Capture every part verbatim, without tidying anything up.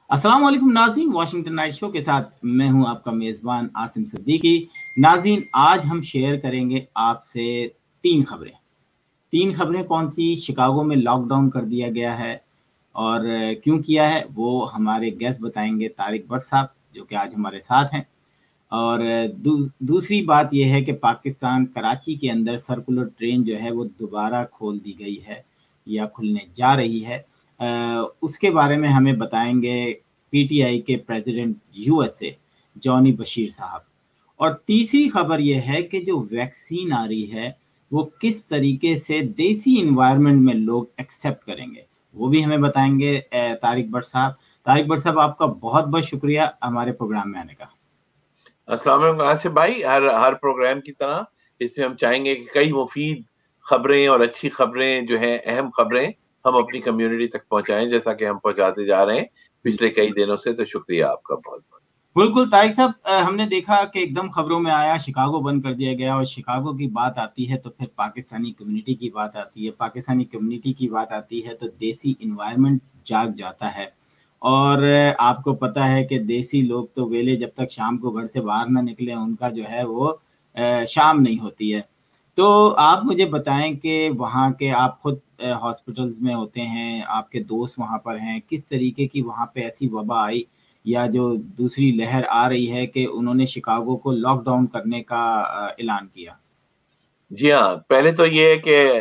अस्सलाम वालेकुम नाज़रीन, वाशिंगटन नाइट शो के साथ मैं हूं आपका मेज़बान आसिम सिद्दीकी। नाज़रीन, आज हम शेयर करेंगे आपसे तीन खबरें। तीन खबरें कौन सी? शिकागो में लॉकडाउन कर दिया गया है और क्यों किया है वो हमारे गेस्ट बताएंगे, तारिक भट्ट साहब, जो कि आज हमारे साथ हैं। और दू, दूसरी बात यह है कि पाकिस्तान कराची के अंदर सर्कुलर ट्रेन जो है वो दोबारा खोल दी गई है या खुलने जा रही है। आ, उसके बारे में हमें बताएंगे पीटीआई के प्रेसिडेंट यूएसए जॉनी बशीर साहब। और तीसरी खबर यह है कि जो वैक्सीन आ रही है वो किस तरीके से देसी इन्वायरमेंट में लोग एक्सेप्ट करेंगे, वो भी हमें बताएंगे तारिक भट्ट साहब। तारिक भट्ट साहब, आपका बहुत बहुत शुक्रिया हमारे प्रोग्राम में आने का। अस्सलाम वालेकुम आसिफ भाई। हर हर प्रोग्राम की तरह इसमें हम चाहेंगे कि कई मुफीद खबरें और अच्छी खबरें जो हैं, अहम खबरें हम अपनी कम्युनिटी तक पहुंचाएं, जैसा कि हम पहुंचाते जा रहे हैं पिछले कई दिनों से। तो शुक्रिया आपका बहुत बहुत। बिल्कुल तारिक साहब, हमने देखा कि एकदम खबरों में आया शिकागो बंद कर दिया गया, और शिकागो की बात आती है तो फिर पाकिस्तानी कम्युनिटी की बात आती है, पाकिस्तानी कम्युनिटी की बात आती है तो देसी इन्वायरमेंट जाग जाता है। और आपको पता है कि देसी लोग तो वेले जब तक शाम को घर से बाहर ना निकले उनका जो है वो शाम नहीं होती है। तो आप मुझे बताएं कि वहाँ के, आप खुद हॉस्पिटल्स में होते हैं, आपके दोस्त वहाँ पर हैं, किस तरीके की वहाँ पे ऐसी वबा आई या जो दूसरी लहर आ रही है कि उन्होंने शिकागो को लॉकडाउन करने का ऐलान किया? जी हाँ, पहले तो ये है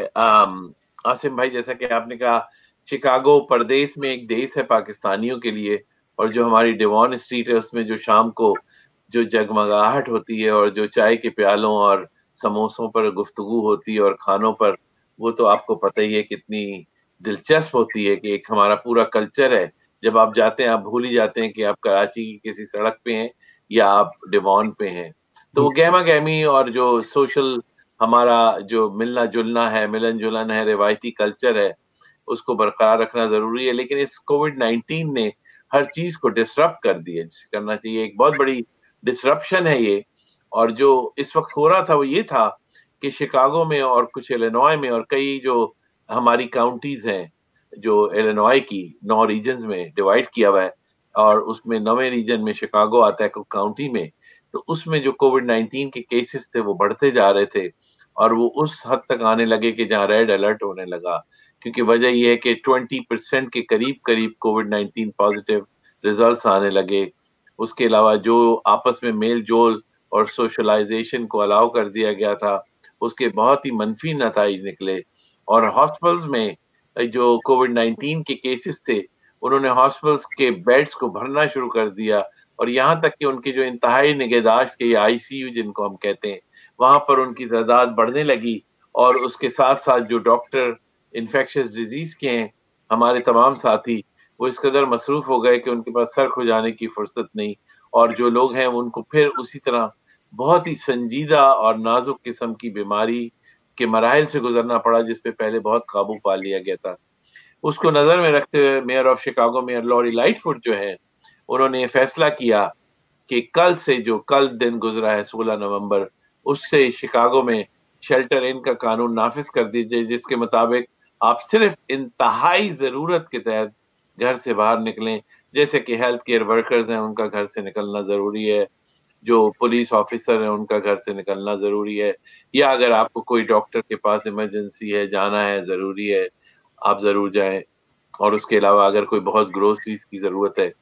कि आसिम भाई, जैसा कि आपने कहा, शिकागो परदेश में एक देश है पाकिस्तानियों के लिए। और जो हमारी डेवॉन स्ट्रीट है उसमें जो शाम को जो जगमगाहट होती है और जो चाय के प्यालों और समोसों पर गुफ्तगू होती है और खानों पर, वो तो आपको पता ही है कितनी दिलचस्प होती है कि एक हमारा पूरा कल्चर है। जब आप जाते हैं आप भूल ही जाते हैं कि आप कराची की किसी सड़क पे हैं या आप डेवॉन पे हैं। तो वो गहमा गहमी और जो सोशल हमारा जो मिलना जुलना है, मिलन जुलन है, रिवायती कल्चर है, उसको बरकरार रखना जरूरी है। लेकिन इस कोविड नाइनटीन ने हर चीज को डिसरप्ट कर दिया, जिसे करना चाहिए। एक बहुत बड़ी डिसरप्शन है ये। और जो इस वक्त हो रहा था वो ये था कि शिकागो में और कुछ इलिनॉय में और कई जो हमारी काउंटीज हैं, जो इलिनॉय की नौ रीजन्स में डिवाइड किया हुआ है, और उसमें नौवें रीजन में शिकागो आता है काउंटी में। तो उसमें जो कोविड नाइनटीन के केसेस थे वो बढ़ते जा रहे थे, और वो उस हद तक आने लगे कि जहां रेड अलर्ट होने लगा। क्योंकि वजह यह है कि ट्वेंटी परसेंट के करीब करीब कोविड नाइनटीन पॉजिटिव रिजल्ट्स आने लगे। उसके अलावा जो आपस में मेल जोल और सोशलाइजेशन को अलाउ कर दिया गया था, उसके बहुत ही मनफी नताइज निकले। और हॉस्पिटल्स में जो कोविड नाइनटीन के केसेस थे, उन्होंने हॉस्पिटल्स के बेड्स को भरना शुरू कर दिया। और यहाँ तक कि उनकी जो इंतहाई निगहदाश्त के आईसीयू जिनको हम कहते हैं, वहां पर उनकी तादाद बढ़ने लगी। और उसके साथ साथ जो डॉक्टर इन्फेक्शियस डिजीज के हैं, हमारे तमाम साथी, वो इस कदर मसरूफ हो गए कि उनके पास सर खुजाने की फुर्सत नहीं। और जो लोग हैं उनको फिर उसी तरह बहुत ही संजीदा और नाजुक किस्म की बीमारी के मराहल से गुजरना पड़ा, जिसपे पहले बहुत काबू पा लिया गया था। उसको नजर में रखते हुए mayor of Chicago, mayor Lori Lightfoot जो है, उन्होंने फैसला किया कि कल से, जो कल दिन गुजरा है सोलह नवंबर, उससे शिकागो में शेल्टर इन का कानून नाफिज कर दीजिए, जिसके मुताबिक आप सिर्फ इंतहाई जरूरत के तहत घर से बाहर निकलें। जैसे कि हेल्थ केयर वर्कर्स हैं, उनका घर से निकलना जरूरी है, जो पुलिस ऑफिसर हैं उनका घर से निकलना जरूरी है, या अगर आपको कोई डॉक्टर के पास इमरजेंसी है, जाना है, जरूरी है, आप जरूर जाएं। और उसके अलावा अगर कोई बहुत ग्रोसरीज की जरूरत है,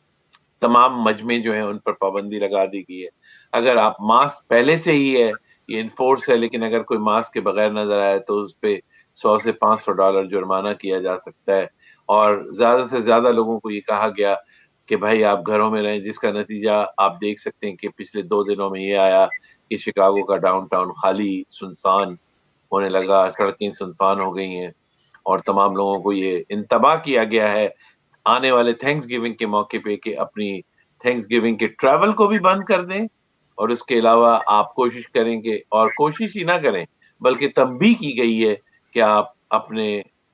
तमाम मजमे जो है उन पर पाबंदी लगा दी गई है। अगर आप मास्क पहले से ही है, ये इन्फोर्स है, लेकिन अगर कोई मास्क के बगैर नजर आए तो उस पे सौ से पांच सौ डॉलर जुर्माना किया जा सकता है। और ज्यादा से ज्यादा लोगों को ये कहा गया कि भाई आप घरों में रहें, जिसका नतीजा आप देख सकते हैं कि पिछले दो दिनों में ये आया कि शिकागो का डाउनटाउन खाली सुनसान होने लगा, सड़कें सुनसान हो गई हैं। और तमाम लोगों को ये इंतबाह किया गया है आने वाले थैंक्स गिविंग के मौके पे कि अपनी थैंक्स गिविंग के ट्रैवल को भी बंद कर दें। और उसके अलावा आप कोशिश करेंगे, और कोशिश ही ना करें बल्कि तंबीह की गई है कि आप अपने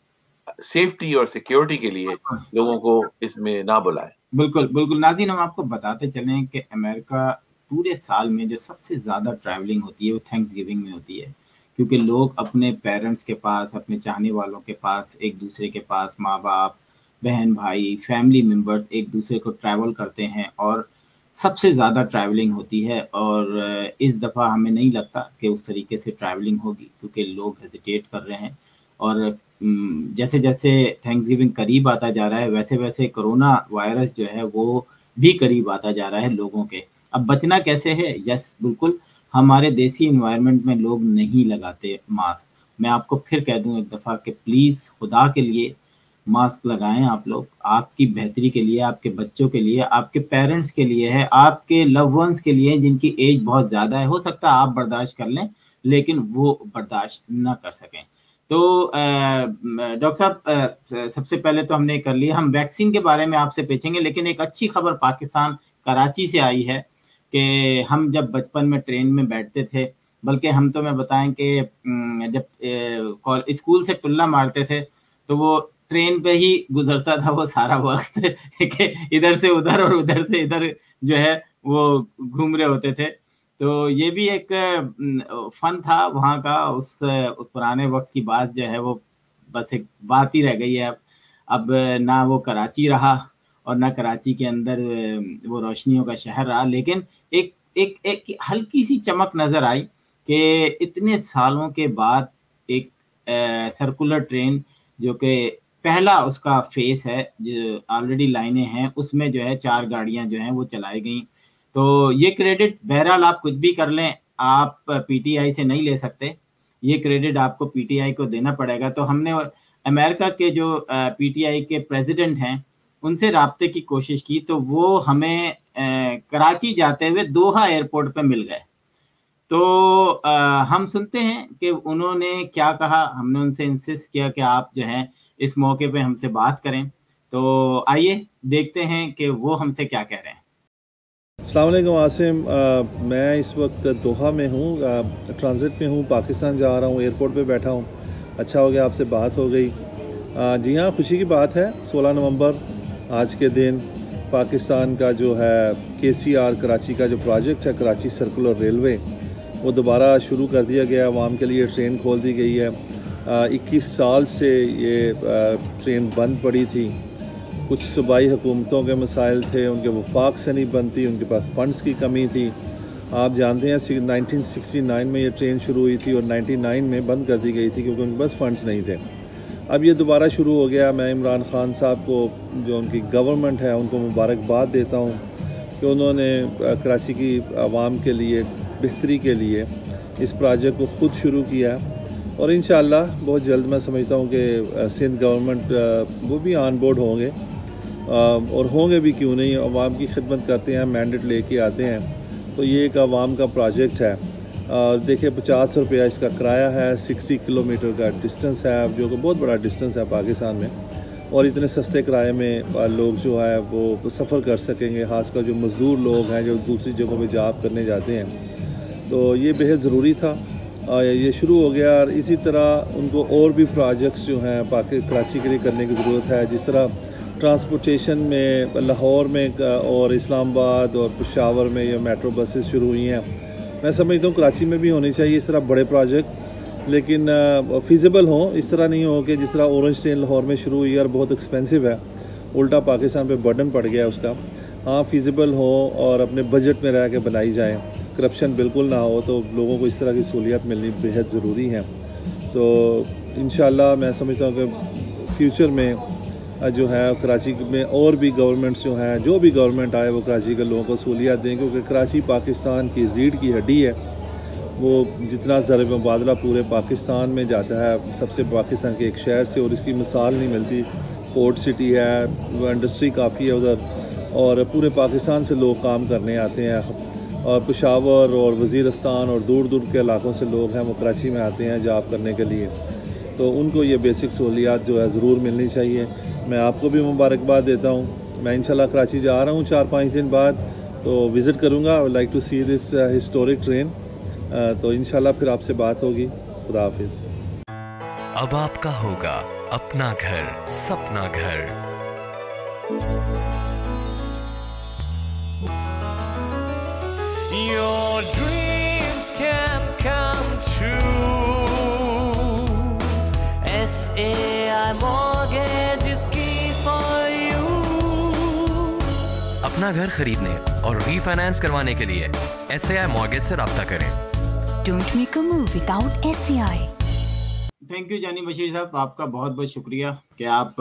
सेफ्टी और सिक्योरिटी के लिए लोगों को इसमें ना बुलाएं। बिल्कुल बिल्कुल नाज़रीन, हम आपको बताते चलें कि अमेरिका पूरे साल में जो सबसे ज़्यादा ट्रैवलिंग होती है वो थैंक्स गिविंग में होती है, क्योंकि लोग अपने पेरेंट्स के पास, अपने चाहने वालों के पास, एक दूसरे के पास, माँ बाप, बहन भाई फैमिली मेम्बर्स एक दूसरे को ट्रैवल करते हैं और सबसे ज़्यादा ट्रैवलिंग होती है। और इस दफ़ा हमें नहीं लगता कि उस तरीके से ट्रैवलिंग होगी क्योंकि लोग हेजिटेट कर रहे हैं। और जैसे जैसे थैंक्सगिविंग करीब आता जा रहा है वैसे वैसे कोरोना वायरस जो है वो भी करीब आता जा रहा है लोगों के। अब बचना कैसे है? यस बिल्कुल, हमारे देसी इन्वायरमेंट में लोग नहीं लगाते मास्क। मैं आपको फिर कह दूं एक दफ़ा कि प्लीज़ खुदा के लिए मास्क लगाएं आप लोग, आपकी बेहतरी के लिए, आपके बच्चों के लिए, आपके पेरेंट्स के लिए है, आपके लव वंस के लिए जिनकी एज बहुत ज़्यादा है। हो सकता है आप बर्दाश्त कर लें लेकिन वो बर्दाश्त ना कर सकें। तो डॉक्टर साहब सबसे पहले तो हमने कर लिया, हम वैक्सीन के बारे में आपसे पूछेंगे, लेकिन एक अच्छी खबर पाकिस्तान कराची से आई है कि हम जब बचपन में ट्रेन में बैठते थे, बल्कि हम तो मैं बताएं कि जब स्कूल से टुल्ला मारते थे तो वो ट्रेन पे ही गुजरता था वो सारा वक्त कि इधर से उधर और उधर से इधर जो है वो घूम रहे होते थे। तो ये भी एक फन था वहाँ का, उस, उस पुराने वक्त की बात जो है वो बस एक बात ही रह गई है। अब अब ना वो कराची रहा और ना कराची के अंदर वो रोशनियों का शहर रहा, लेकिन एक एक एक हल्की सी चमक नज़र आई कि इतने सालों के बाद एक सर्कुलर ट्रेन जो कि पहला उसका फेस है, जो ऑलरेडी लाइनें हैं उसमें जो है चार गाड़ियां जो हैं वो चलाई गई। तो ये क्रेडिट बहरहाल आप कुछ भी कर लें, आप पीटीआई से नहीं ले सकते, ये क्रेडिट आपको पीटीआई को देना पड़ेगा। तो हमने अमेरिका के जो पीटीआई के प्रेसिडेंट हैं उनसे राब्ते की कोशिश की तो वो हमें कराची जाते हुए दोहा एयरपोर्ट पे मिल गए। तो आ, हम सुनते हैं कि उन्होंने क्या कहा। हमने उनसे इंसिस्ट किया कि आप जो है इस मौके पे हमसे बात करें, तो आइए देखते हैं कि वो हमसे क्या कह रहे हैं। अस्सलाम वालेकुम आसिम, मैं इस वक्त दोहा में हूँ, ट्रांजिट में हूँ, पाकिस्तान जा रहा हूँ, एयरपोर्ट पे बैठा हूँ। अच्छा हो गया आपसे बात हो गई। आ, जी हाँ, खुशी की बात है। सोलह नवंबर आज के दिन पाकिस्तान का जो है के सी आर कराची का जो प्रोजेक्ट है कराची सर्कुलर रेलवे वो दोबारा शुरू कर दिया गया। आवाम के लिए ट्रेन खोल दी गई है। इक्कीस साल से ये आ, ट्रेन बंद पड़ी थी। कुछ सूबाई हुकूमतों के मसाइल थे, उनके वफाक से नहीं बनती, उनके पास फ़ंड्स की कमी थी। आप जानते हैं नाइनटीन सिक्सटी नाइन में ये ट्रेन शुरू हुई थी और नाइन्टी नाइन में बंद कर दी गई थी क्योंकि उनके पास फ़ंड्स नहीं थे। अब ये दोबारा शुरू हो गया। मैं इमरान खान साहब को, जो उनकी गवर्नमेंट है, उनको मुबारकबाद देता हूँ कि उन्होंने कराची की आवाम के लिए बेहतरी के लिए इस प्रोजेक्ट को ख़ुद शुरू किया और इंशाअल्लाह बहुत जल्द मैं समझता हूँ कि सिंध गवर्नमेंट वो भी ऑन बोर्ड होंगे और होंगे भी, क्यों नहीं। आवाम की खिदमत करते हैं, मैंडेट लेके आते हैं, तो ये एक आवाम का प्रोजेक्ट है। देखिए पचास रुपया इसका किराया है, साठ किलोमीटर का डिस्टेंस है, जो कि बहुत बड़ा डिस्टेंस है पाकिस्तान में, और इतने सस्ते किराए में लोग जो है वो सफ़र कर सकेंगे, ख़ासकर जो मज़दूर लोग हैं जो दूसरी जगहों पे जॉब करने जाते हैं। तो ये बेहद ज़रूरी था, ये शुरू हो गया। और इसी तरह उनको और भी प्रोजेक्ट्स जो हैं पाकि कराची के लिए करने की ज़रूरत है। जिस तरह ट्रांसपोर्टेशन में लाहौर में और इस्लामाबाद और पेशावर में ये मेट्रो बसेस शुरू हुई हैं, मैं समझता हूँ कराची में भी होनी चाहिए इस तरह बड़े प्रोजेक्ट, लेकिन फ़ीज़िबल हों। इस तरह नहीं हो कि जिस तरह ऑरेंज ट्रेन लाहौर में शुरू हुई और बहुत एक्सपेंसिव है, उल्टा पाकिस्तान पे बर्डन पड़ गया उसका। हाँ, फ़ीज़िबल हो और अपने बजट में रह के बनाई जाए, करप्शन बिल्कुल ना हो, तो लोगों को इस तरह की सहूलियत मिलनी बेहद ज़रूरी है। तो इंशाअल्लाह मैं समझता हूँ कि फ्यूचर में जो है कराची में और भी गवर्नमेंट्स जो हैं, जो भी गवर्नमेंट आए वो कराची के लोगों को सहूलियत दें, क्योंकि कराची पाकिस्तान की रीढ़ की हड्डी है। वो जितना ज़र मुबादला पूरे पाकिस्तान में जाता है, सबसे पाकिस्तान के एक शहर से, और इसकी मिसाल नहीं मिलती। पोर्ट सिटी है, इंडस्ट्री काफ़ी है उधर, और पूरे पाकिस्तान से लोग काम करने आते हैं, और पेशावर और वज़ीरस्तान और दूर दूर के इलाकों से लोग हैं वो कराची में आते हैं जॉब करने के लिए। तो उनको ये बेसिक सहूलियात जो है ज़रूर मिलनी चाहिए। मैं आपको भी मुबारकबाद देता हूँ। मैं इंशाल्लाह कराची जा रहा हूँ चार पाँच दिन बाद, तो विज़िट करूँगा। I would like to see this historic train. तो इंशाल्लाह फिर आपसे बात होगी। खुदा हाफिज़। अब आपका होगा अपना घर, सपना घर। Your dreams can come true. S A I Mortgage is key for اپنا گھر خریدنے اور ری فائنانس کروانے کے لیے ایس اے آئی مارگیج سے رابطہ کریں. Don't make a move without S A I. Thank you Jani Bashir صاحب، آپ کا بہت بہت شکریہ کہ آپ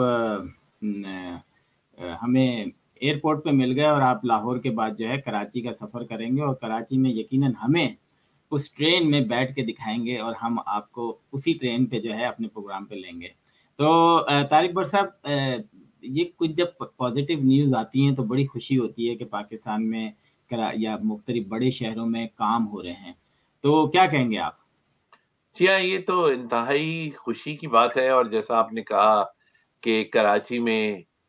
ہمیں ایئرپورٹ پہ مل گئے اور آپ لاہور کے بعد جو ہے کراچی کا سفر کریں گے، اور کراچی میں یقیناً ہمیں اس ٹرین میں بیٹھ کے دکھائیں گے اور ہم آپ کو اسی ٹرین پہ جو ہے اپنے پروگرام پہ لیں گے. تو طارق بٹ صاحب، یہ کچھ جب پازیٹیو نیوز آتی ہیں تو بڑی خوشی ہوتی ہے کہ پاکستان میں یا مختلف بڑے شہروں میں کام ہو رہے ہیں، تو کیا کہیں گے آپ؟ جی ہاں، یہ تو انتہائی خوشی کی بات ہے، اور جیسا آپ نے کہا کہ کراچی میں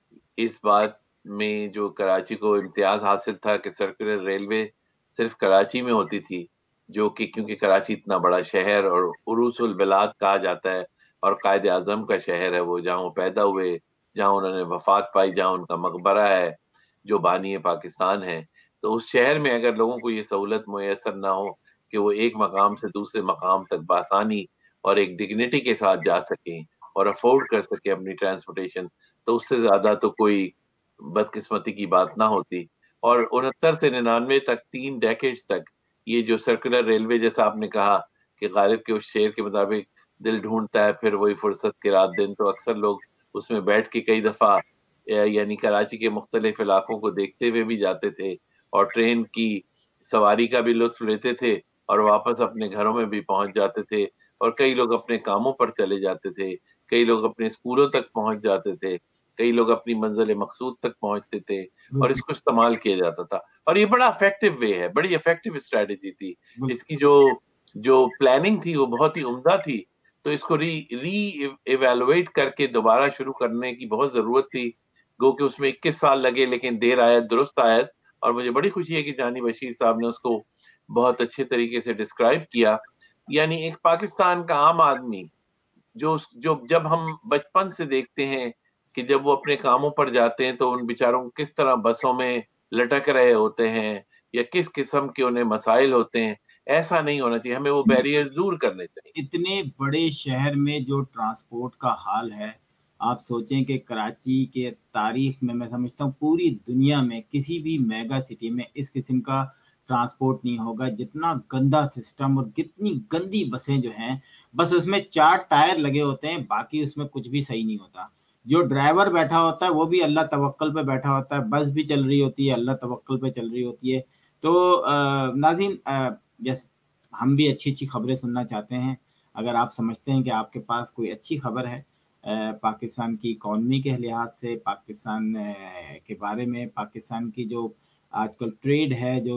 اس بات میں جو کراچی کو امتیاز حاصل تھا کہ سرکولر ریلوے صرف کراچی میں ہوتی تھی، جو کہ کیونکہ کراچی اتنا بڑا شہر اور عروس البلاد کہا جاتا ہے اور قائد اعظم کا شہر ہے، وہ جہاں وہ پیدا ہوئے، جہاں انہوں نے وفات پائی، جہاں ان کا مقبرہ ہے جو بانی پاکستان ہے. تو اس شہر میں اگر لوگوں کو یہ سہولت میسر نہ ہو کہ وہ ایک مقام سے دوسرے مقام تک بآسانی اور ایک ڈگنیٹی کے ساتھ جا سکیں اور افورڈ کر سکیں اپنی ٹرانسپورٹیشن، تو اس سے زیادہ تو کوئی بدقسمتی کی بات نہ ہوتی. اور انہتر سے ننانوے تک، تین ڈیکیڈز تک، یہ جو سرکولر ریلوے، جیسا آپ نے کہا کہ غالب کے اس شعر کے مطابق دل ڈھونڈتا ہے پھر وہی فرصت کے رات دن، تو اکثر لوگ اس میں بیٹھ کے کئی دفعہ یعنی کراچی کے مختلف علاقوں کو دیکھتے ہوئے بھی جاتے تھے اور ٹرین کی سواری کا بھی لطف لیتے تھے اور واپس اپنے گھروں میں بھی پہنچ جاتے تھے، اور کئی لوگ اپنے کاموں پر چلے جاتے تھے، کئی لوگ اپنے اسکولوں تک پہنچ جاتے تھے، کئی لوگ اپنی منزل مقصود تک پہنچتے تھے، اور اس کو استعمال کیا جاتا تھا. اور یہ بڑا افیکٹو وے ہے، بڑی افیکٹو اسٹریٹجی تھی. اس کی جو جو پلاننگ تھی وہ بہت ہی عمدہ تھی. تو اس کو ری ری ایویلویٹ کر کے دوبارہ شروع کرنے کی بہت ضرورت تھی. گو کہ اس میں اکیس سال لگے، لیکن دیر آیت درست آیت. اور مجھے بڑی خوشی ہے کہ جانی بشیر صاحب نے اس کو بہت اچھے طریقے سے ڈسکرائب کیا. یعنی ایک پاکستان کا عام آدمی جو جو جب ہم بچپن سے دیکھتے ہیں کہ جب وہ اپنے کاموں پر جاتے ہیں تو ان بیچاروں کو کس طرح بسوں میں لٹک رہے ہوتے ہیں یا کس قسم کے انہیں مسائل ہوتے ہیں، ایسا نہیں ہونا چاہیے. ہمیں وہ بیریئرز دور کرنے چاہیے. اتنے بڑے شہر میں جو ٹرانسپورٹ کا حال ہے، آپ سوچیں کہ کراچی کے تاریخ میں میں سمجھتا ہوں پوری دنیا میں کسی بھی میگا سٹی میں اس قسم کا ٹرانسپورٹ نہیں ہوگا. جتنا گندا سسٹم اور کتنی گندی بسیں جو ہیں، بس اس میں چار ٹائر لگے ہوتے ہیں، باقی اس میں کچھ بھی صحیح نہیں ہوتا. جو ڈرائیور بیٹھا ہوتا ہے وہ بھی اللہ توکل پہ بیٹھا ہوتا ہے، بس بھی چل رہی ہوتی ہے اللہ توکل پہ چل رہی ہوتی ہے. تو ناظرین، یس ہم بھی اچھی اچھی خبریں سننا چاہتے ہیں. اگر آپ سمجھتے ہیں کہ آپ کے پاس کوئی اچھی خبر ہے پاکستان کی اکانومی کے لحاظ سے، پاکستان کے بارے میں، پاکستان کی جو آج کل ٹریڈ ہے، جو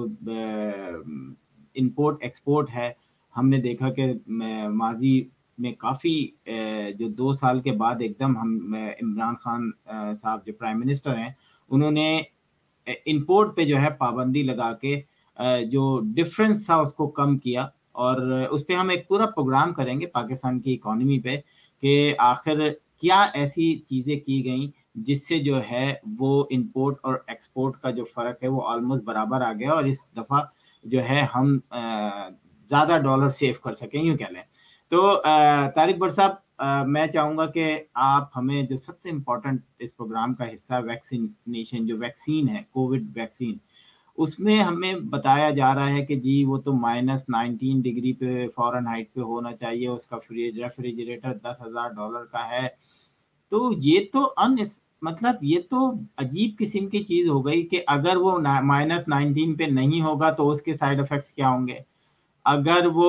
امپورٹ ایکسپورٹ ہے، ہم نے دیکھا کہ ماضی میں کافی جو دو سال کے بعد ایک دم ہم عمران خان صاحب جو پرائم منسٹر ہیں، انہوں نے امپورٹ پہ جو ہے پابندی لگا کے جو ڈفرینس تھا اس کو کم کیا. اور اس پہ ہم ایک پورا پروگرام کریں گے پاکستان کی اکانومی پہ کہ آخر کیا ایسی چیزیں کی گئیں جس سے جو ہے وہ امپورٹ اور ایکسپورٹ کا جو فرق ہے وہ آلموسٹ برابر آ گیا، اور اس دفعہ جو ہے ہم زیادہ ڈالر سیو کر سکیں، یوں کہہ لیں. تو طارق بٹ صاحب، میں چاہوں گا کہ آپ ہمیں جو سب سے امپورٹنٹ اس پروگرام کا حصہ ویکسینیشن، جو ویکسین ہے کووڈ ویکسین، اس میں ہمیں بتایا جا رہا ہے کہ جی وہ تو مائنس نائنٹین ڈگری پہ فارن ہائٹ پہ ہونا چاہیے، اس کا ریفریجریٹر دس ہزار ڈالر کا ہے. تو یہ تو ان مطلب یہ تو عجیب قسم کی چیز ہو گئی کہ اگر وہ مائنس نائنٹین پہ نہیں ہوگا تو اس کے سائیڈ افیکٹس کیا ہوں گے. اگر وہ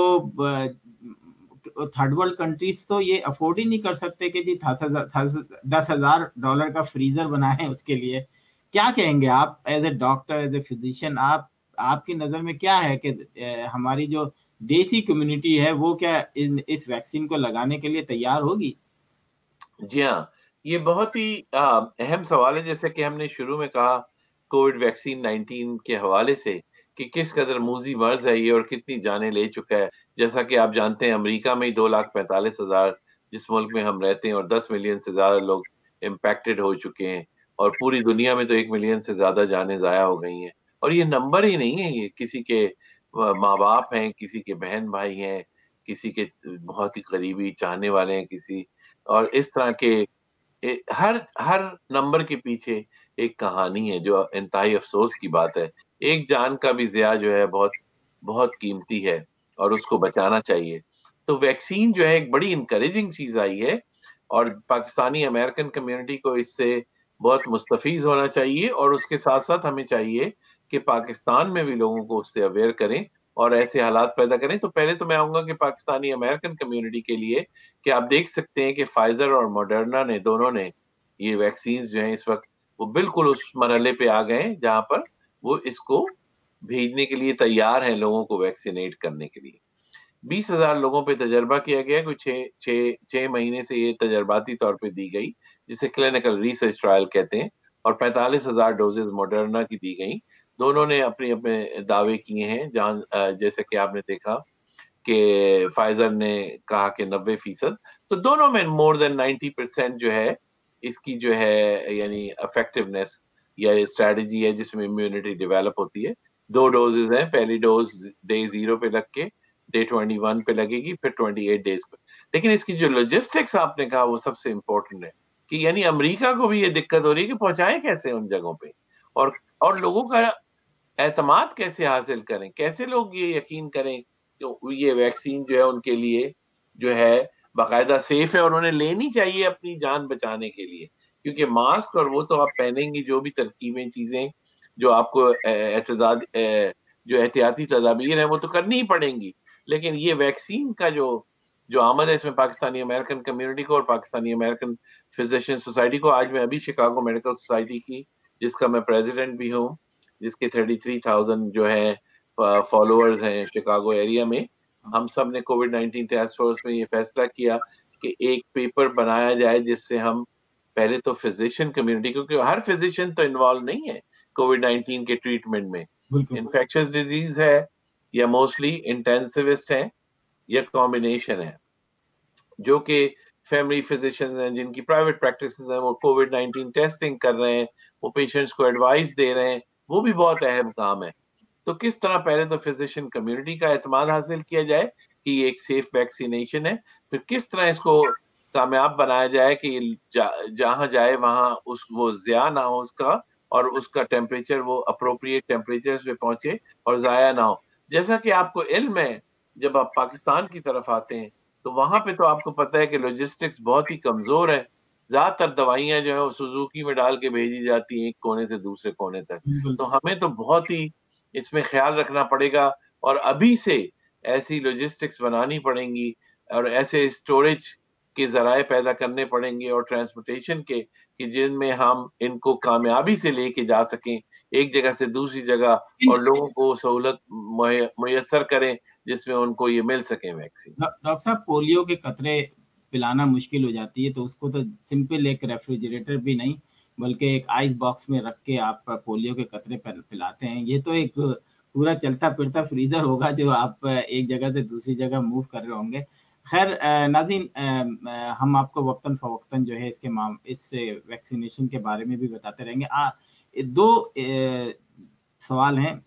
تھرڈ ورلڈ کنٹریز تو یہ افورڈ ہی نہیں کر سکتے کہ جی دس ہزار ڈالر کا فریزر بنائیں اس کے لیے. کیا کہیں گے آپ as a doctor, as a physician, آپ آپ کی نظر میں کیا ہے کہ ہماری جو دیسی کمیونٹی ہے وہ کیا اس ویکسین کو لگانے کے لیے تیار ہوگی؟ جی ہاں، یہ بہت ہی اہم سوال ہے. جیسے کہ ہم نے شروع میں کہا کووڈ ویکسین نائنٹین کے حوالے سے کہ کس قدر موذی مرض ہے یہ اور کتنی جانیں لے چکا ہے. جیسا کہ آپ جانتے ہیں امریکہ میں ہی دو لاکھ پینتالیس ہزار جس ملک میں ہم رہتے ہیں اور دس ملین سے زیادہ لوگ امپیکٹڈ ہو چکے ہیں، اور پوری دنیا میں تو ایک ملین سے زیادہ جانیں ضائع ہو گئی ہیں. اور یہ نمبر ہی نہیں ہے، یہ کسی کے ماں باپ ہیں، کسی کے بہن بھائی ہیں، کسی کے بہت ہی قریبی چاہنے والے ہیں کسی، اور اس طرح کے ہر ہر نمبر کے پیچھے ایک کہانی ہے جو انتہائی افسوس کی بات ہے. ایک جان کا بھی ضیاع جو ہے بہت بہت قیمتی ہے اور اس کو بچانا چاہیے. تو ویکسین جو ہے ایک بڑی انکریجنگ چیز آئی ہے اور پاکستانی امریکن کمیونٹی کو اس سے بہت مستفیض ہونا چاہیے, اور اس کے ساتھ ساتھ ہمیں چاہیے کہ پاکستان میں بھی لوگوں کو اس سے اویئر کریں اور ایسے حالات پیدا کریں. تو پہلے تو میں آؤں گا کہ پاکستانی امریکن کمیونٹی کے لیے کہ آپ دیکھ سکتے ہیں کہ فائزر اور ماڈرنا نے دونوں نے یہ ویکسینز جو ہیں اس وقت وہ بالکل اس مرحلے پہ آ گئے جہاں پر وہ اس کو بھیجنے کے لیے تیار ہیں لوگوں کو ویکسینیٹ کرنے کے لیے. بیس ہزار لوگوں پہ تجربہ کیا گیا, کوئی چھ چھ چھ مہینے سے یہ تجرباتی طور پہ دی گئی جسے کلینکل ریسرچ ٹرائل کہتے ہیں, اور پینتالیس ہزار ڈوزز ماڈرنا کی دی گئیں. دونوں نے اپنے اپنے دعوے کیے ہیں, جہاں جیسے کہ آپ نے دیکھا کہ فائزر نے کہا کہ نوے فیصد, تو دونوں میں مور دین نائنٹی پرسینٹ جو ہے اس کی جو ہے یعنی افیکٹونیس یا اسٹریٹجی ہے جس میں امیونٹی ڈیولپ ہوتی ہے. دو ڈوزز ہیں, پہلی ڈوز ڈے زیرو پہ لگ کے ڈے ٹوینٹی ون پہ لگے گی, پھر ٹوینٹی ایٹ ڈیز پہ. لیکن اس کی جو لاجسٹکس آپ نے کہا وہ سب سے امپورٹنٹ ہے کہ یعنی امریکہ کو بھی یہ دقت ہو رہی ہے کہ پہنچائیں کیسے ان جگہوں پہ, اور اور لوگوں کا اعتماد کیسے حاصل کریں, کیسے لوگ یہ یقین کریں کہ یہ ویکسین جو ہے ان کے لیے جو ہے باقاعدہ سیف ہے اور انہیں لینی چاہیے اپنی جان بچانے کے لیے. کیونکہ ماسک اور وہ تو آپ پہنیں گی, جو بھی ترکیبیں چیزیں جو آپ کو اعتداد جو احتیاطی تدابیر ہیں وہ تو کرنی ہی پڑیں گی, لیکن یہ ویکسین کا جو جو آمد ہے اس میں پاکستانی امریکن کمیونٹی کو اور پاکستانی امریکن فزیشین سوسائٹی کو. آج میں ابھی شکاگو میڈیکل سوسائٹی کی, جس کا میں پریزیڈنٹ بھی ہوں, جس کے تھرٹی تھری تھاؤزینڈ جو ہے فالوورز ہیں شکاگو ایریا میں, ہم سب نے کووڈ نائنٹین ٹاسک فورس میں یہ فیصلہ کیا کہ ایک پیپر بنایا جائے جس سے ہم پہلے تو فزیشین کمیونٹی, کیونکہ ہر فزیشین تو انوالو نہیں ہے کووڈ نائنٹین کے ٹریٹمنٹ میں, انفیکشس ڈیزیز ہے یا موسٹلی انٹینسوسٹ ہے یا کمبینیشن ہے, جو کہ فیملی فزیشنز ہیں جن کی پرائیویٹ پریکٹسز ہیں وہ کووڈ نائنٹین ٹیسٹنگ کر رہے ہیں, وہ پیشنٹس کو ایڈوائز دے رہے ہیں, وہ بھی بہت اہم کام ہے. تو کس طرح پہلے تو فزیشین کمیونٹی کا اعتماد حاصل کیا جائے کہ یہ ایک سیف ویکسینیشن ہے, پھر کس طرح اس کو کامیاب بنایا جائے کہ جہاں جائے وہاں اس وہ ضیاع نہ ہو اس کا, اور اس کا ٹیمپریچر وہ اپروپریٹ ٹیمپریچر پہ پہنچے اور ضائع نہ ہو. جیسا کہ آپ کو علم ہے جب آپ پاکستان کی طرف آتے ہیں تو وہاں پہ تو آپ کو پتہ ہے کہ لاجسٹکس بہت ہی کمزور ہے, زیادہ تر دوائیاں جو ہے وہ سوزوکی میں ڈال کے بھیجی جاتی ہیں ایک کونے سے دوسرے کونے تک. تو ہمیں تو بہت ہی اس میں خیال رکھنا پڑے گا, اور ابھی سے ایسی لاجسٹکس بنانی پڑیں گی اور ایسے اسٹوریج کے ذرائع پیدا کرنے پڑیں گے اور ٹرانسپورٹیشن کے کہ جن میں ہم ان کو کامیابی سے لے کے جا سکیں ایک جگہ سے دوسری جگہ, اور لوگوں کو سہولت میسر کریں جس میں ان کو یہ مل سکیں ویکسین. ڈاکٹر صاحب, پولیو کے قطرے پلانا مشکل ہو جاتی ہے, تو اس کو تو سمپل ایک ریفریجریٹر بھی نہیں بلکہ ایک آئس باکس میں رکھ کے آپ پولیو کے قطرے پلاتے ہیں. یہ تو ایک پورا چلتا پھرتا فریزر ہوگا جو آپ ایک جگہ سے دوسری جگہ موو کر رہے ہوں گے. خیر ناظرین, ہم آپ کو وقتاً فوقتاً جو ہے اس کے اس ویکسینیشن کے بارے میں بھی بتاتے رہیں گے. دو سوال ہیں,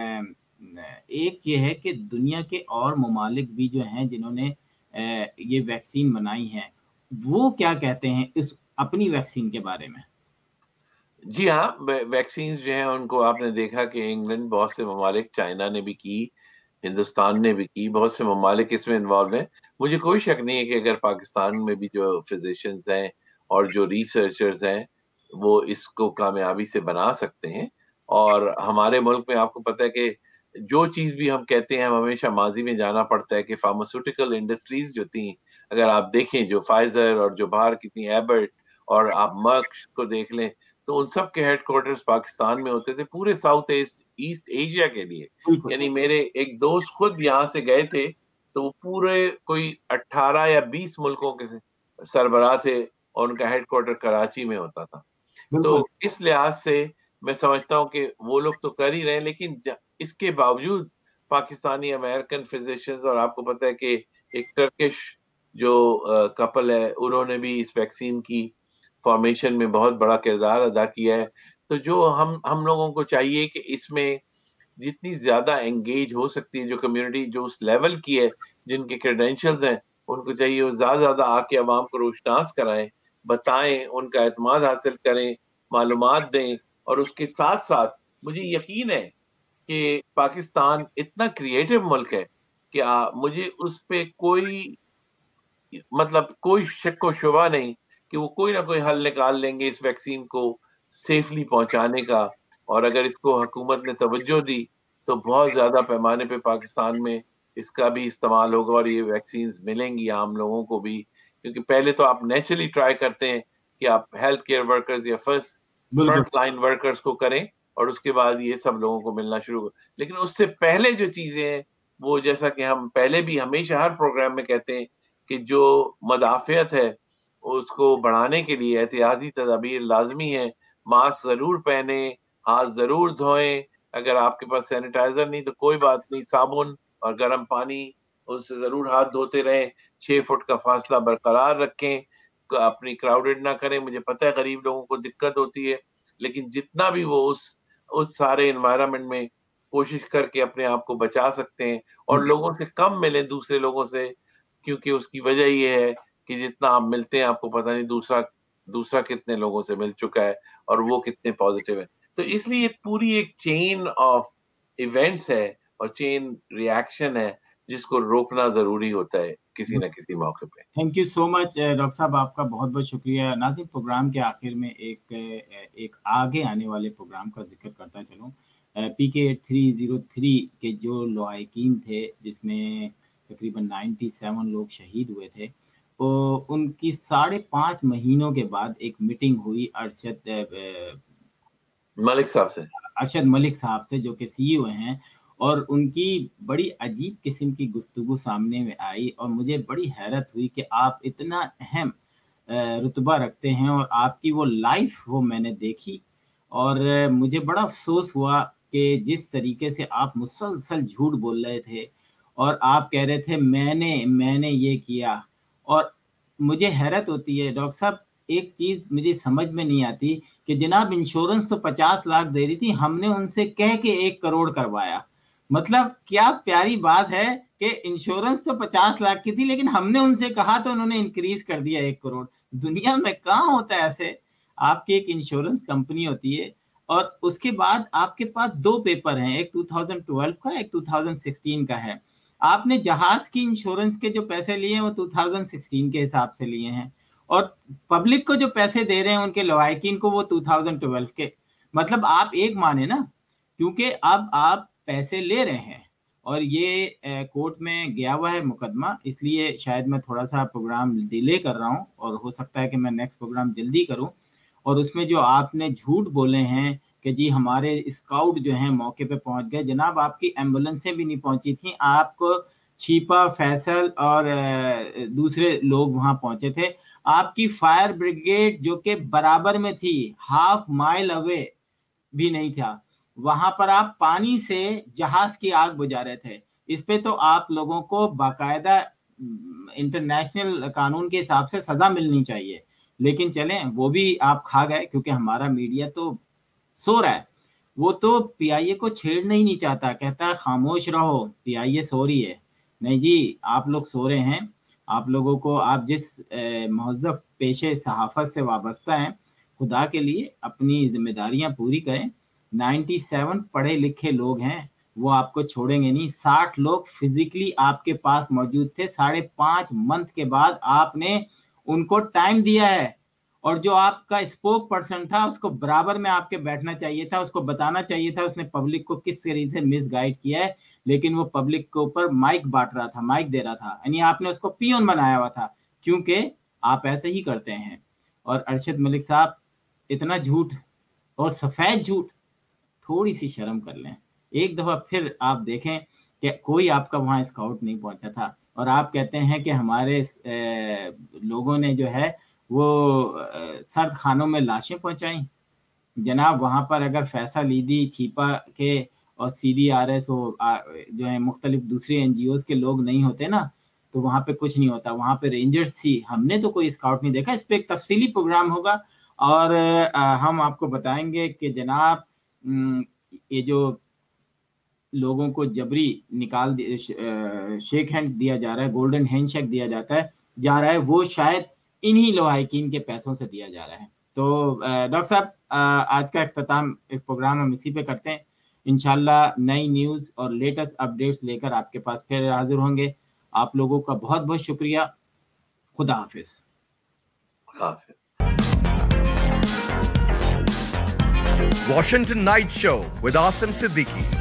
ایک یہ ہے کہ دنیا کے اور ممالک بھی جو ہیں جنہوں نے یہ ویکسین بنائی ہیں وہ کیا کہتے ہیں اس اپنی ویکسین کے بارے میں؟ جی ہاں, ویکسینز جو ہیں ان کو آپ نے دیکھا کہ انگلینڈ, بہت سے ممالک, چائنا نے بھی کی, ہندوستان نے بھی کی, بہت سے ممالک اس میں انوالو ہیں. مجھے کوئی شک نہیں ہے کہ اگر پاکستان میں بھی جو فزیشنز ہیں اور جو ریسرچرز ہیں وہ اس کو کامیابی سے بنا سکتے ہیں. اور ہمارے ملک میں آپ کو پتہ ہے کہ جو چیز بھی ہم کہتے ہیں ہم ہمیشہ ماضی میں جانا پڑتا ہے کہ فارماسیوٹیکل انڈسٹریز جو تھیں, اگر آپ دیکھیں جو فائزر اور جو باہر کی تھیں ایبرٹ, اور آپ مرک کو دیکھ لیں, تو ان سب کے ہیڈ کوارٹرز پاکستان میں ہوتے تھے پورے ساؤتھ ایسٹ ایشیا کے لیے. یعنی میرے ایک دوست خود یہاں سے گئے تھے تو وہ پورے کوئی اٹھارہ یا بیس ملکوں کے سربراہ تھے اور ان کا ہیڈ کوارٹر کراچی میں ہوتا تھا. تو اس لحاظ سے میں سمجھتا ہوں کہ وہ لوگ تو کر ہی رہے ہیں, لیکن اس کے باوجود پاکستانی امریکن فزیشنز, اور آپ کو پتہ ہے کہ ایک ٹرکش جو کپل ہے انہوں نے بھی اس ویکسین کی فارمیشن میں بہت بڑا کردار ادا کیا ہے. تو جو ہم ہم لوگوں کو چاہیے کہ اس میں جتنی زیادہ انگیج ہو سکتی ہے جو کمیونٹی جو اس لیول کی ہے, جن کے کریڈینشلز ہیں, ان کو چاہیے وہ زیادہ زیادہ آ کے عوام کو روشناس کرائیں, بتائیں, ان کا اعتماد حاصل کریں, मालूमात दें, और उसके साथ साथ मुझे यकीन है कि पाकिस्तान इतना क्रिएटिव मुल्क है कि आ, मुझे उस पे कोई मतलब कोई शक व शुबा नहीं कि वो कोई ना कोई हल निकाल लेंगे इस वैक्सीन को सेफली पहुंचाने का। और अगर इसको हुकूमत ने तवज्जो दी तो बहुत ज्यादा पैमाने पे पाकिस्तान में इसका भी इस्तेमाल होगा और ये वैक्सीन मिलेंगी आम लोगों को भी, क्योंकि पहले तो आप नेचुरली ट्राई करते हैं कि आप हेल्थ केयर वर्कर्स या फर्स्ट फ्रंट लाइन वर्कर्स को करें और उसके बाद ये सब लोगों को मिलना शुरू हो। लेकिन उससे पहले जो चीजें हैं वो, जैसा कि हम पहले भी हमेशा हर प्रोग्राम में कहते हैं कि जो मदाफियत है उसको बढ़ाने के लिए एहतियाती तदाबीर लाजमी है। मास्क जरूर पहने, हाथ जरूर धोएं, अगर आपके पास सैनिटाइजर नहीं तो कोई बात नहीं, साबुन और गर्म पानी उससे जरूर हाथ धोते रहें, छह फुट का फासला बरकरार रखें, अपनी क्राउडेड ना करें। मुझे पता है गरीब लोगों को दिक्कत होती है, लेकिन जितना भी वो उस उस सारे एनवायरनमेंट में कोशिश करके अपने आप को बचा सकते हैं और लोगों से कम मिलें दूसरे लोगों से, क्योंकि उसकी वजह ये है कि जितना आप मिलते हैं आपको पता नहीं दूसरा दूसरा कितने लोगों से मिल चुका है और वो कितने पॉजिटिव है। तो इसलिए पूरी एक चेन ऑफ इवेंट्स है और चेन रिएक्शन है जिसको रोकना जरूरी होता है किसी न किसी मौके पे। Thank you so much doctor साहब, आपका बहुत बहुत शुक्रिया। नाज़रीन, प्रोग्राम के आखिर में एक एक आगे आने वाले प्रोग्राम का जिक्र करता चलूँ। पी के एट थ्री ज़ीरो थ्री के जो लवाहिकीन थे जिसमें तकरीबन सत्तानवे लोग शहीद हुए थे, तो उनकी साढ़े पाँच महीनों के बाद एक मीटिंग हुई अरशद मलिक साहब से अरशद मलिक साहब से, जो कि सी ई ओ हैं, और उनकी बड़ी अजीब किस्म की गुफ्तगू सामने में आई और मुझे बड़ी हैरत हुई कि आप इतना अहम रुतबा रखते हैं और आपकी वो लाइफ वो मैंने देखी और मुझे बड़ा अफसोस हुआ कि जिस तरीके से आप मुसलसल झूठ बोल रहे थे और आप कह रहे थे मैंने मैंने ये किया। और मुझे हैरत होती है डॉक्टर साहब, एक चीज़ मुझे समझ में नहीं आती कि जनाब इंश्योरेंस तो पचास लाख दे रही थी, हमने उनसे कह के एक करोड़ करवाया। मतलब क्या प्यारी बात है कि इंश्योरेंस तो पचास लाख की थी लेकिन हमने उनसे कहा तो उन्होंने इंक्रीज कर दिया एक करोड़। दुनिया में कहाँ होता है ऐसे। आपकी एक इंश्योरेंस कंपनी होती है और उसके बाद आपके पास दो पेपर हैं, एक दो हज़ार बारह का, एक दो हज़ार सोलह का है। आपने जहाज की इंश्योरेंस के जो पैसे लिए हैं वो दो हज़ार सोलह के हिसाब से लिए हैं और पब्लिक को जो पैसे दे रहे हैं उनके लवाहिकीन को वो दो हज़ार बारह के। मतलब आप एक माने ना, क्योंकि अब आप पैसे ले रहे हैं और ये कोर्ट में गया हुआ है मुकदमा, इसलिए शायद मैं थोड़ा सा प्रोग्राम डिले कर रहा हूँ और हो सकता है कि मैं नेक्स्ट प्रोग्राम जल्दी करूँ। और उसमें जो आपने झूठ बोले हैं कि जी हमारे स्काउट जो हैं मौके पे पहुंच गए, जनाब आपकी एम्बुलेंसें भी नहीं पहुंची थी, आपको छिपा, फैसल और दूसरे लोग वहां पहुंचे थे। आपकी फायर ब्रिगेड जो कि बराबर में थी, हाफ माइल अवे भी नहीं था, वहां पर आप पानी से जहाज की आग बुझा रहे थे। इस पे तो आप लोगों को बाकायदा इंटरनेशनल कानून के हिसाब से सजा मिलनी चाहिए, लेकिन चलें वो भी आप खा गए क्योंकि हमारा मीडिया तो सो रहा है। वो तो पी आई ए को छेड़ना ही नहीं चाहता, कहता है खामोश रहो, पी आई ए सो रही है। नहीं जी, आप लोग सो रहे हैं। आप लोगों को, आप जिस महज़्ज़फ़ पेशे सहाफ़त से वाबस्ता हैं, खुदा के लिए अपनी जिम्मेदारियां पूरी करें। सत्तानवे पढ़े लिखे लोग हैं, वो आपको छोड़ेंगे नहीं। साठ लोग फिजिकली आपके पास मौजूद थे। साढ़े पाँच मंथ के बाद आपने उनको टाइम दिया है और जो आपका स्पोक पर्सन था उसको बराबर में आपके बैठना चाहिए था, उसको बताना चाहिए था उसने पब्लिक को किस तरीके से मिसगाइड किया है, लेकिन वो पब्लिक के ऊपर माइक बांट रहा था, माइक दे रहा था, यानी आपने उसको पियोन बनाया हुआ था, क्योंकि आप ऐसे ही करते हैं। और अरशद मलिक साहब, इतना झूठ और सफ़ेद झूठ, थोड़ी सी शर्म कर लें। एक दफ़ा फिर आप देखें कि कोई आपका वहाँ स्काउट नहीं पहुँचा था और आप कहते हैं कि हमारे ए, लोगों ने जो है वो सर्द खानों में लाशें पहुंचाई। जनाब वहाँ पर अगर फैसा लीदी, छिपा के और सी डी आर एस जो है मुख्तलिफ दूसरे एन जी ओज़ के लोग नहीं होते ना, तो वहाँ पे कुछ नहीं होता। वहाँ पे रेंजर्स थी, हमने तो कोई स्काउट नहीं देखा। इस पर एक तफसीली प्रोग्राम होगा और आ, हम आपको बताएंगे कि जनाब ये जो लोगों को जबरी निकाल शेक हैंड दिया जा रहा है, गोल्डन हैंड शेक दिया जाता है जा रहा है, वो शायद इन्हीं लवाहिकीन के पैसों से दिया जा रहा है। तो डॉक्टर साहब آج کا اختتام اس پروگرام ہم اسی پہ کرتے ہیں. انشاءاللہ نئی نیوز اور لیٹسٹ اپڈیٹس لے کر آپ کے پاس پھر حاضر ہوں گے. آپ لوگوں کا بہت بہت شکریہ. خدا حافظ. حافظ. Washington Night Show with Asim Siddiqui.